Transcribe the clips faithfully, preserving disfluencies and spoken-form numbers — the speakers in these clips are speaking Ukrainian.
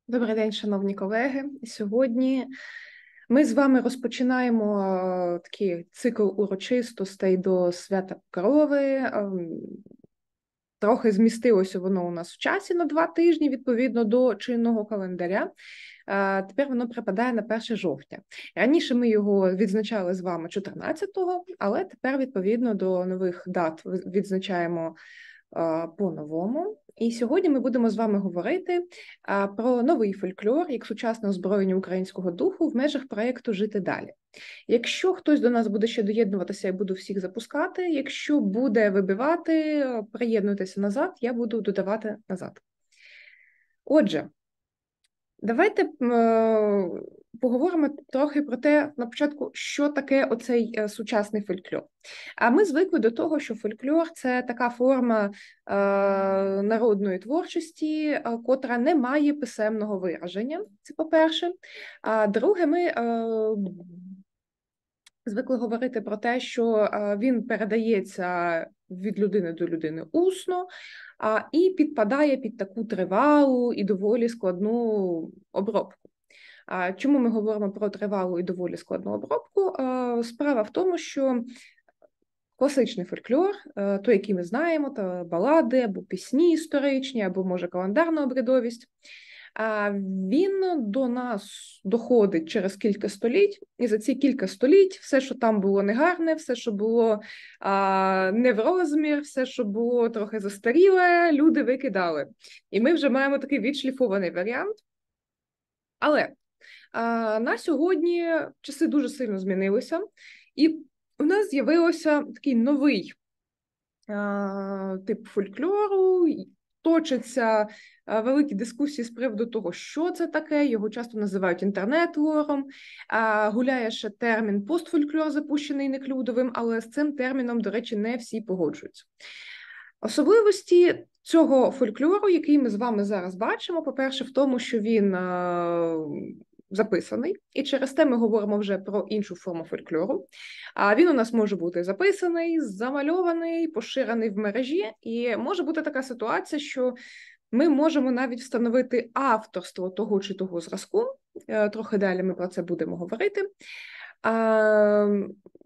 Добрий день, шановні колеги. Сьогодні ми з вами розпочинаємо е, такий цикл урочистостей до Свята Покрови. Е, Трохи змістилося воно у нас в часі на два тижні, відповідно до чинного календаря. Е, Тепер воно припадає на перше жовтня. Раніше ми його відзначали з вами чотирнадцятого, але тепер, відповідно до нових дат, відзначаємо е, по-новому. І сьогодні ми будемо з вами говорити а, про новий фольклор як сучасне озброєння українського духу в межах проєкту «Жити далі». Якщо хтось до нас буде ще доєднуватися, я буду всіх запускати. Якщо буде вибивати, приєднуйтеся назад, я буду додавати назад. Отже, давайте е, поговоримо трохи про те, на початку, що таке оцей е, сучасний фольклор. А ми звикли до того, що фольклор – це така форма е, народної творчості, е, котра не має писемного вираження, це по-перше. А друге, ми е, звикли говорити про те, що е, він передається від людини до людини усно, а, і підпадає під таку тривалу і доволі складну обробку. А, чому ми говоримо про тривалу і доволі складну обробку? А, справа в тому, що класичний фольклор, той, який ми знаємо, то балади, або пісні історичні, або, може, календарна обрядовість, він до нас доходить через кілька століть, і за ці кілька століть все, що там було негарне, все, що було а, не в розмір, все, що було трохи застаріле, люди викидали. І ми вже маємо такий відшліфований варіант. Але а, на сьогодні часи дуже сильно змінилися, і у нас з'явився такий новий а, тип фольклору, точаться великі дискусії з приводу того, що це таке, його часто називають інтернет-лором, гуляє ще термін постфольклор, запущений Неклюдовим, але з цим терміном, до речі, не всі погоджуються. Особливості цього фольклору, який ми з вами зараз бачимо, по-перше, в тому, що він записаний, і через те ми говоримо вже про іншу форму фольклору. А він у нас може бути записаний, замальований, поширений в мережі, і може бути така ситуація, що ми можемо навіть встановити авторство того чи того зразку, трохи далі ми про це будемо говорити. А,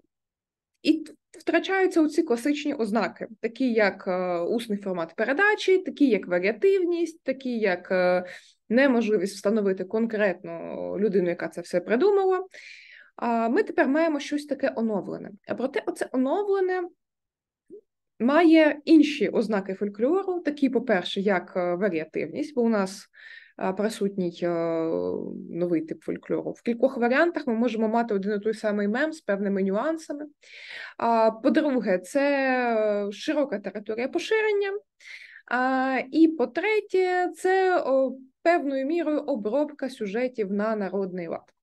і втрачаються оці класичні ознаки, такі як усний формат передачі, такі як варіативність, такі як неможливість встановити конкретну людину, яка це все придумала. Ми тепер маємо щось таке оновлене. А проте оце оновлене має інші ознаки фольклору, такі, по-перше, як варіативність, бо у нас присутній новий тип фольклору. В кількох варіантах ми можемо мати один і той самий мем з певними нюансами. По-друге, це широка територія поширення. І, по-третє, це певною мірою обробка сюжетів на народний лад.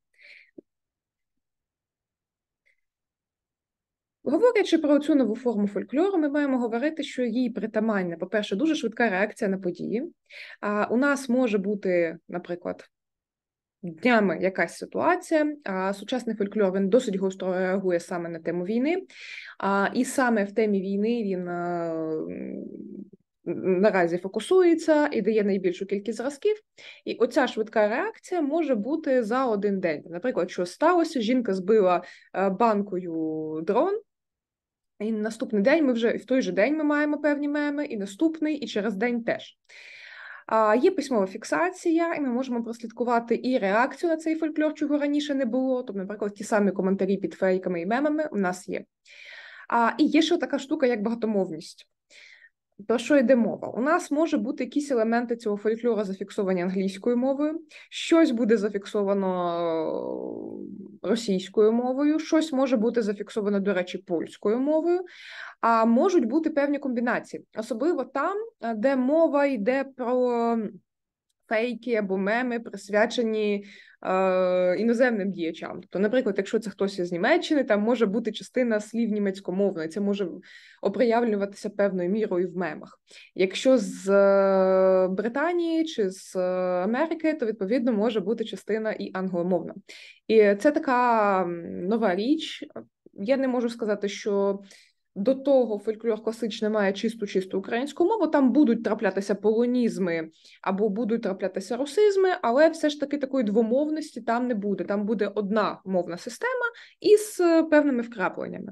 Говорячи про цю нову форму фольклору, ми маємо говорити, що їй притаманна, по-перше, дуже швидка реакція на події. А у нас може бути, наприклад, днями якась ситуація, а сучасний фольклор, він досить гостро реагує саме на тему війни, а, і саме в темі війни він а, наразі фокусується і дає найбільшу кількість зразків. І оця швидка реакція може бути за один день. Наприклад, що сталося, жінка збила банкою дрон, і наступний день ми вже, в той же день ми маємо певні меми, і наступний, і через день теж. А, є письмова фіксація, і ми можемо прослідкувати і реакцію на цей фольклор, чого раніше не було. Тобто, наприклад, ті самі коментарі під фейками і мемами у нас є. А, і є ще така штука, як багатомовність. Про що йде мова? У нас може бути якісь елементи цього фольклору зафіксовані англійською мовою, щось буде зафіксовано російською мовою, щось може бути зафіксовано, до речі, польською мовою, а можуть бути певні комбінації. Особливо там, де мова йде про фейки або меми, присвячені е, іноземним діячам. Тобто, наприклад, якщо це хтось із Німеччини, там може бути частина слів німецькомовної, це може оприявлюватися певною мірою в мемах. Якщо з е, Британії чи з е, Америки, то, відповідно, може бути частина і англомовна. І це така нова річ. Я не можу сказати, що до того фольклор класичний має чисту-чисту українську мову, там будуть траплятися полонізми або будуть траплятися русизми, але все ж таки такої двомовності там не буде. Там буде одна мовна система із певними вкрапленнями.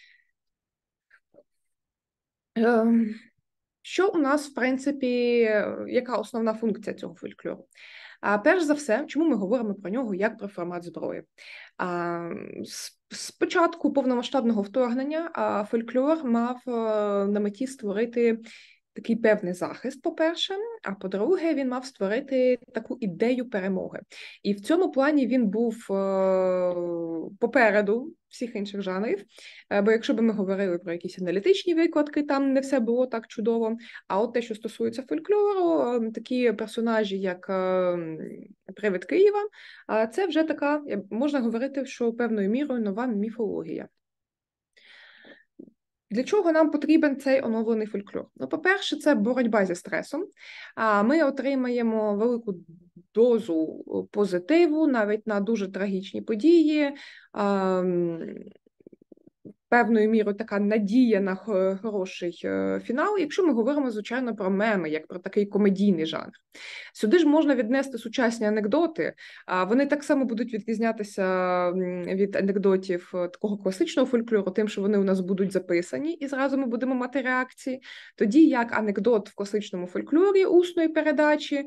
Що у нас, в принципі, яка основна функція цього фольклору? А перш за все, чому ми говоримо про нього як про формат зброї? А, з початку повномасштабного вторгнення а, фольклор мав а, на меті створити такий певний захист, по-перше, а по-друге, він мав створити таку ідею перемоги. І в цьому плані він був а, попереду всіх інших жанрів, бо якщо б ми говорили про якісь аналітичні викладки, там не все було так чудово, а от те, що стосується фольклору, такі персонажі, як Привид Києва, це вже така, можна говорити, що певною мірою нова міфологія. Для чого нам потрібен цей оновлений фольклор? Ну, по-перше, це боротьба зі стресом. Ми отримаємо велику дозу позитиву, навіть на дуже трагічні події, певною мірою така надія на хороший фінал, якщо ми говоримо, звичайно, про меми, як про такий комедійний жанр. Сюди ж можна віднести сучасні анекдоти, а вони так само будуть відрізнятися від анекдотів такого класичного фольклору, тим, що вони у нас будуть записані, і зразу ми будемо мати реакції. Тоді як анекдот в класичному фольклорі усної передачі,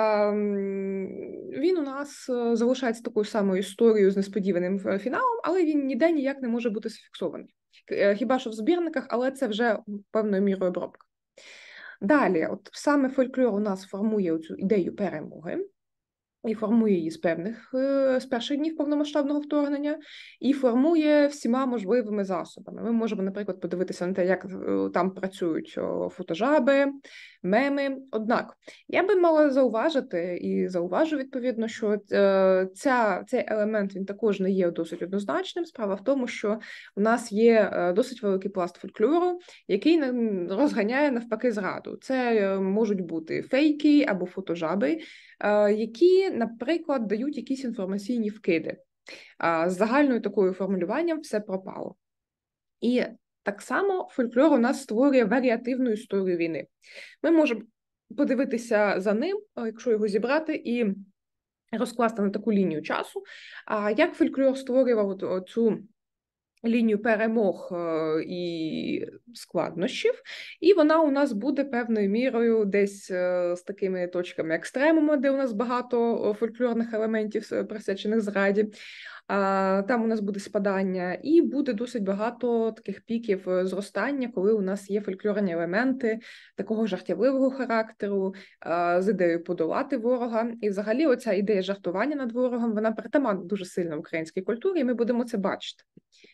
він у нас залишається такою самою історією з несподіваним фіналом, але він ніде ніяк не може бути зафіксований. Хіба що в збірниках, але це вже певною мірою обробка. Далі, от саме фольклор у нас формує цю ідею перемоги, і формує її з певних, з перших днів повномасштабного вторгнення, і формує всіма можливими засобами. Ми можемо, наприклад, подивитися на те, як там працюють фотожаби, меми. Однак, я би мала зауважити, і зауважу, відповідно, що ця, цей елемент, він також не є досить однозначним. Справа в тому, що у нас є досить великий пласт фольклору, який розганяє навпаки зраду. Це можуть бути фейки або фотожаби, які, наприклад, дають якісь інформаційні вкиди. З загальною такою формулюванням все пропало. І так само фольклор у нас створює варіативну історію війни. Ми можемо подивитися за ним, якщо його зібрати, і розкласти на таку лінію часу, як фольклор створював цю лінію перемог і складнощів, і вона у нас буде певною мірою десь з такими точками екстремуму, де у нас багато фольклорних елементів, присвячених зраді. Там у нас буде спадання, і буде досить багато таких піків зростання, коли у нас є фольклорні елементи такого жартівливого характеру, з ідеєю подолати ворога. І взагалі оця ідея жартування над ворогом, вона притаманна дуже сильно в українській культурі, і ми будемо це бачити.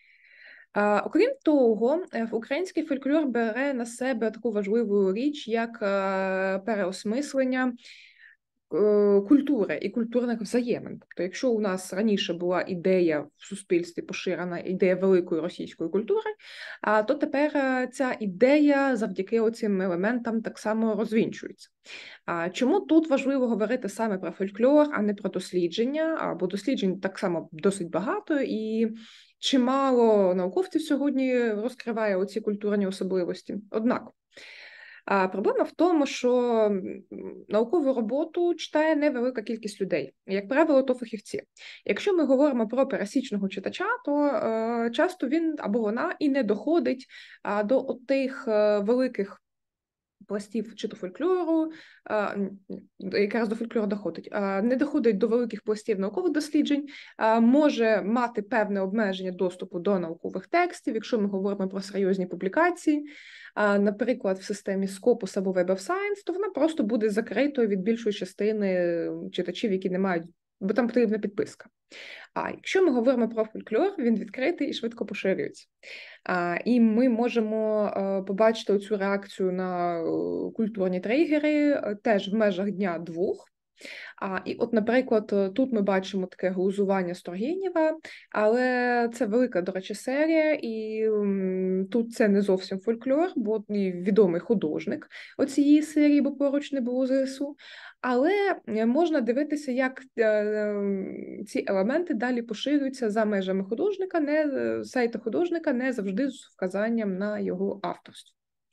Окрім того, український фольклор бере на себе таку важливу річ, як переосмислення культури і культурних взаємин. Тобто, якщо у нас раніше була ідея в суспільстві поширена, ідея великої російської культури, то тепер ця ідея завдяки оцим елементам так само розвінчується. Чому тут важливо говорити саме про фольклор, а не про дослідження? Бо досліджень так само досить багато, і чимало науковців сьогодні розкриває оці культурні особливості. Однак, проблема в тому, що наукову роботу читає невелика кількість людей. Як правило, то фахівці. Якщо ми говоримо про пересічного читача, то е, часто він або вона і не доходить а, до тих е, великих пластів чи то фольклору, якраз до фольклору доходить, не доходить до великих пластів наукових досліджень, може мати певне обмеження доступу до наукових текстів, якщо ми говоримо про серйозні публікації, наприклад, в системі Scopus або Web of Science, то вона просто буде закритою від більшої частини читачів, які не мають, бо там потрібна підписка. А якщо ми говоримо про фольклор, він відкритий і швидко поширюється. А, і ми можемо а, побачити цю реакцію на а, культурні тригери а, теж в межах дня-двох. А, і от, наприклад, тут ми бачимо таке глузування з Тургенєва, але це велика, до речі, серія, і м, тут це не зовсім фольклор, бо і відомий художник оцієї серії, бо поруч не було ЗСУ. Але можна дивитися, як е, ці елементи далі поширюються за межами художника, не сайта художника, не завжди з вказанням на його авторство.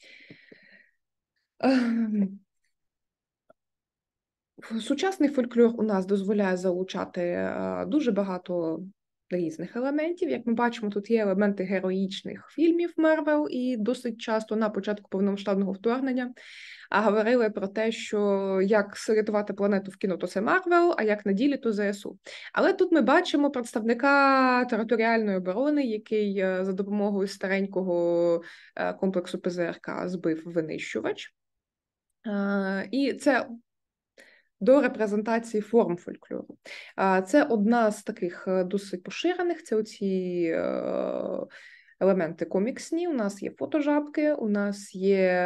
Сучасний фольклор у нас дозволяє залучати дуже багато різних елементів. Як ми бачимо, тут є елементи героїчних фільмів Марвел, і досить часто на початку повномасштабного вторгнення говорили про те, що як рятувати планету в кіно, то це Марвел, а як на ділі, то ЗСУ. Але тут ми бачимо представника територіальної оборони, який за допомогою старенького комплексу ПЗРК збив винищувач. І це до репрезентації форм фольклору. Це одна з таких досить поширених, це оці елементи коміксні, у нас є фотожабки, у нас є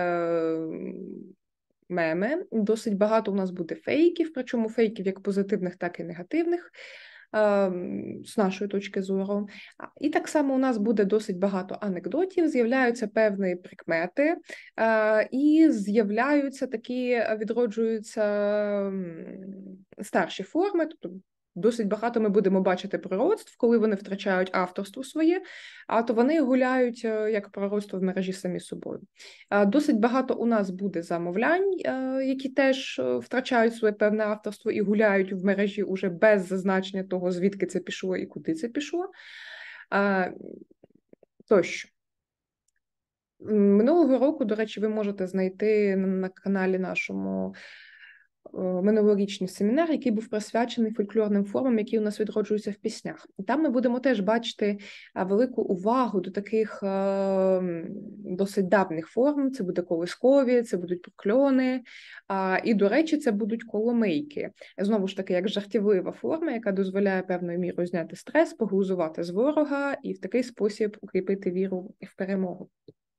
меми, досить багато у нас буде фейків, причому фейків як позитивних, так і негативних, з нашої точки зору. І так само у нас буде досить багато анекдотів, з'являються певні прикмети, і з'являються такі, відроджуються старші форми, тобто досить багато ми будемо бачити пророцтв, коли вони втрачають авторство своє, а то вони гуляють як пророцтво в мережі самі собою. Досить багато у нас буде замовлянь, які теж втрачають своє певне авторство і гуляють в мережі уже без зазначення того, звідки це пішло і куди це пішло. Тощо. Минулого року, до речі, ви можете знайти на каналі нашому минулорічний семінар, який був присвячений фольклорним формам, які у нас відроджуються в піснях. І там ми будемо теж бачити велику увагу до таких досить давніх форм. Це буде колискові, це будуть прокльони, і, до речі, це будуть коломийки. Знову ж таки, як жартівлива форма, яка дозволяє певною мірою зняти стрес, поглузувати з ворога і в такий спосіб укріпити віру в перемогу.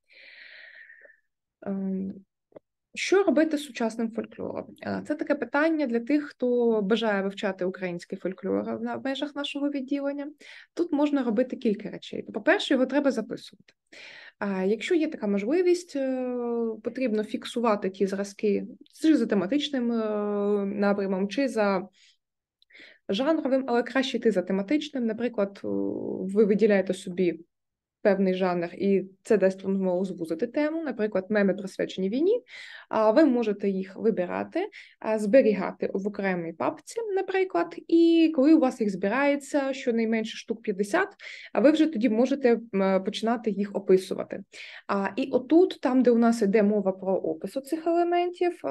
Що робити з сучасним фольклором? Це таке питання для тих, хто бажає вивчати український фольклор в межах нашого відділення. Тут можна робити кілька речей. По-перше, його треба записувати. А якщо є така можливість, потрібно фіксувати ті зразки чи за тематичним напрямом, чи за жанровим, але краще йти за тематичним. Наприклад, ви виділяєте собі певний жанр, і це дасть вам змогу звузити тему, наприклад, меми присвячені війні, ви можете їх вибирати, зберігати в окремій папці, наприклад, і коли у вас їх збирається щонайменше штук п'ятдесят, ви вже тоді можете починати їх описувати. І отут, там, де у нас йде мова про опис цих елементів,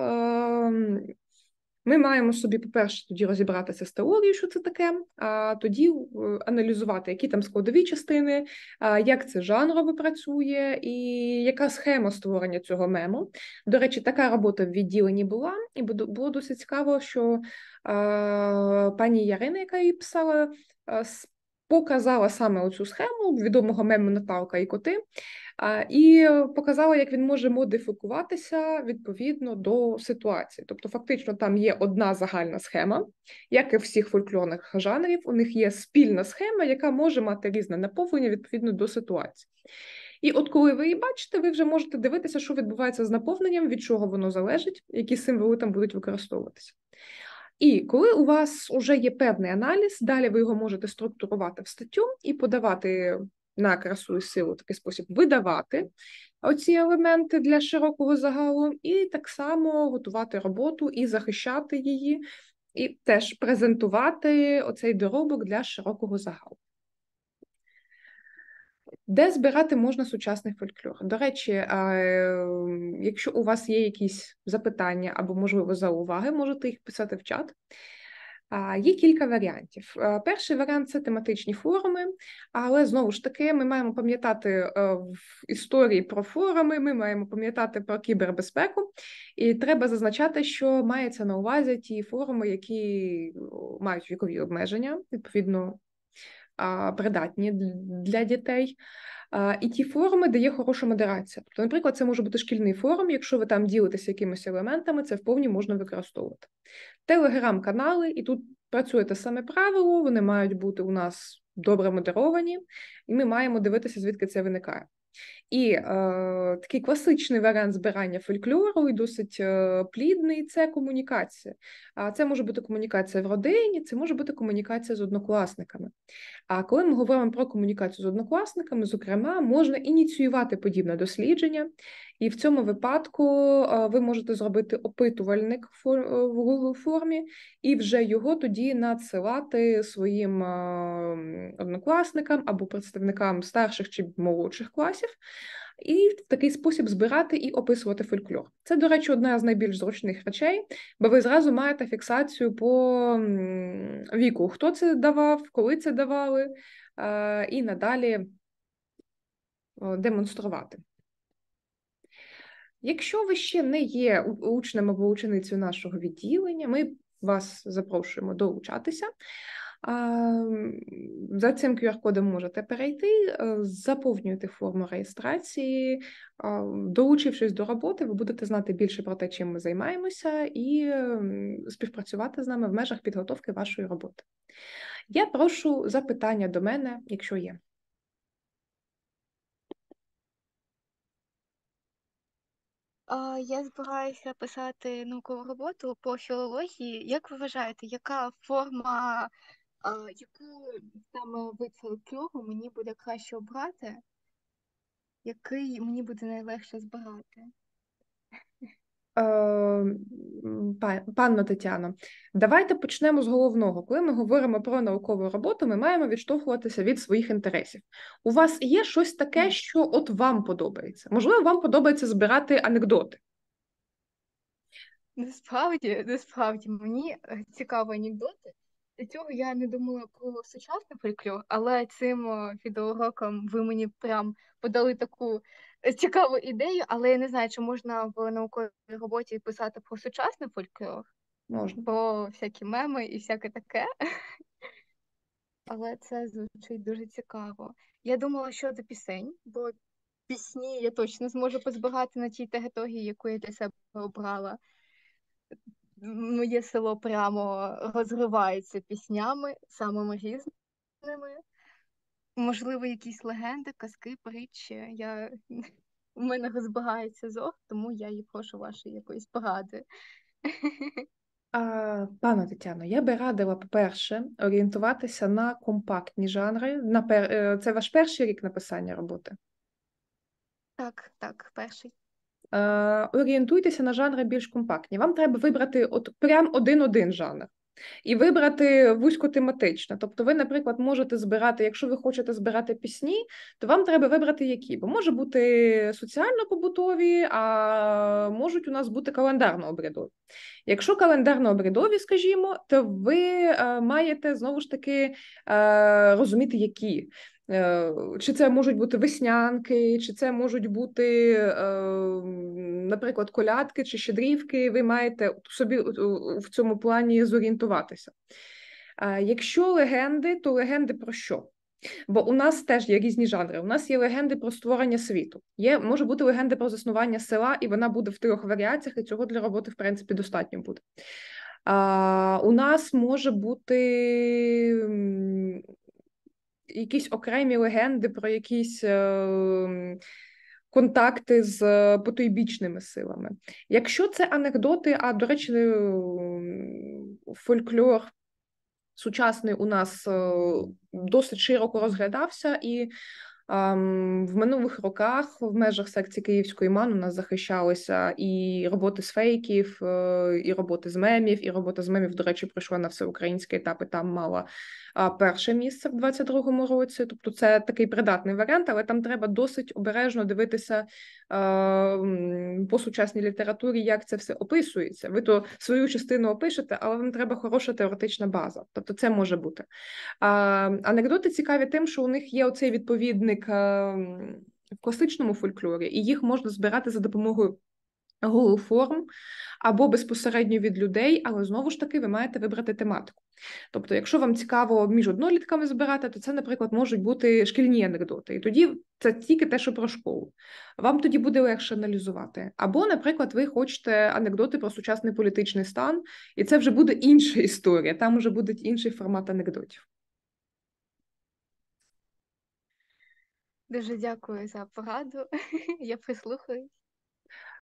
ми маємо собі, по-перше, тоді розібратися з теорією, що це таке, а тоді аналізувати, які там складові частини, як це жанрово працює і яка схема створення цього мему. До речі, така робота в відділенні була, і було досить цікаво, що а, пані Ярина, яка її писала, показала саме оцю схему відомого мему «Наталка і коти», і показала, як він може модифікуватися відповідно до ситуації. Тобто, фактично, там є одна загальна схема, як і всіх фольклорних жанрів, у них є спільна схема, яка може мати різне наповнення відповідно до ситуації. І от коли ви її бачите, ви вже можете дивитися, що відбувається з наповненням, від чого воно залежить, які символи там будуть використовуватися. І коли у вас вже є певний аналіз, далі ви його можете структурувати в статтю і подавати на красу і силу, такий спосіб видавати оці елементи для широкого загалу, і так само готувати роботу і захищати її, і теж презентувати оцей доробок для широкого загалу. Де збирати можна сучасний фольклор? До речі, якщо у вас є якісь запитання або, можливо, зауваги, можете їх писати в чат. Є кілька варіантів. Перший варіант – це тематичні форуми, але, знову ж таки, ми маємо пам'ятати в історії про форуми, ми маємо пам'ятати про кібербезпеку, і треба зазначати, що мається на увазі ті форуми, які мають вікові обмеження, відповідно, придатні для дітей. І ті форуми, де є хороша модерація. Тобто, наприклад, це може бути шкільний форум, якщо ви там ділитеся якимись елементами, це вповні можна використовувати. Телеграм-канали, і тут працює те саме правило, вони мають бути у нас добре модеровані, і ми маємо дивитися, звідки це виникає. І е, такий класичний варіант збирання фольклору і досить е, плідний – це комунікація. А це може бути комунікація в родині, це може бути комунікація з однокласниками. А коли ми говоримо про комунікацію з однокласниками, зокрема, можна ініціювати подібне дослідження, і в цьому випадку ви можете зробити опитувальник в Google формі і вже його тоді надсилати своїм однокласникам або представникам старших чи молодших класів, і в такий спосіб збирати і описувати фольклор. Це, до речі, одна з найбільш зручних речей, бо ви зразу маєте фіксацію по віку, хто це давав, коли це давали, і надалі демонструвати. Якщо ви ще не є учнем або ученицею нашого відділення, ми вас запрошуємо долучатися. За цим ку ар-кодом можете перейти, заповнюєте форму реєстрації, долучившись до роботи, ви будете знати більше про те, чим ми займаємося, і співпрацювати з нами в межах підготовки вашої роботи. Я прошу запитання до мене, якщо є. Я збираюся писати наукову роботу по філології. Як ви вважаєте, яка форма, яку саме вид фольклору мені буде краще обрати? Який мені буде найлегше збирати? Панно Тетяно, давайте почнемо з головного. Коли ми говоримо про наукову роботу, ми маємо відштовхуватися від своїх інтересів. У вас є щось таке, що от вам подобається? Можливо, вам подобається збирати анекдоти? Насправді, насправді, мені цікаві анекдоти. Для цього я не думала про сучасний фольклор, але цим відеоуроком ви мені прям подали таку цікаву ідею, але я не знаю, чи можна в науковій роботі писати про сучасний фольклор, Можна. про всякі меми і всяке таке. Але це звучить дуже цікаво. Я думала щодо пісень, бо пісні я точно зможу позбирати на тій території, яку я для себе обрала. Моє село прямо розривається піснями, самими різними. Можливо, якісь легенди, казки, притчі. Я... У мене розбігається зор, тому я і прошу вашої якоїсь поради. А, пане Тетяно, я би радила, по-перше, орієнтуватися на компактні жанри. На пер... Це ваш перший рік написання роботи? Так, так, перший. Орієнтуйтеся на жанри більш компактні. Вам треба вибрати от прям один-один жанр. І вибрати вузькотематично. Тобто ви, наприклад, можете збирати, якщо ви хочете збирати пісні, то вам треба вибрати які. Бо може бути соціально-побутові, а можуть у нас бути календарно-обрядові. Якщо календарно-обрядові, скажімо, то ви е, маєте, знову ж таки, е, розуміти, які. Чи це можуть бути веснянки, чи це можуть бути, наприклад, колядки чи щедрівки, ви маєте собі в цьому плані зорієнтуватися. Якщо легенди, то легенди про що? Бо у нас теж є різні жанри. У нас є легенди про створення світу. Є, може бути легенда про заснування села, і вона буде в трьох варіаціях, і цього для роботи, в принципі, достатньо буде. А, у нас може бути якісь окремі легенди про якісь е, контакти з потойбічними силами. Якщо це анекдоти, а, до речі, фольклор сучасний у нас е, досить широко розглядався, і в минулих роках в межах секції Київської МАН у нас захищалися і роботи з фейків, і роботи з мемів, і робота з мемів, до речі, пройшла на всеукраїнський етап, і там мала перше місце в двадцять другому році. Тобто це такий придатний варіант, але там треба досить обережно дивитися по сучасній літературі, як це все описується. Ви то свою частину опишете, але вам треба хороша теоретична база. Тобто це може бути. Анекдоти цікаві тим, що у них є оцей відповідник в класичному фольклорі, і їх можна збирати за допомогою Google форм, або безпосередньо від людей, але знову ж таки ви маєте вибрати тематику. Тобто, якщо вам цікаво між однолітками збирати, то це, наприклад, можуть бути шкільні анекдоти. І тоді це тільки те, що про школу. Вам тоді буде легше аналізувати. Або, наприклад, ви хочете анекдоти про сучасний політичний стан, і це вже буде інша історія, там вже буде інший формат анекдотів. Дуже дякую за пораду. Я прислухаюсь.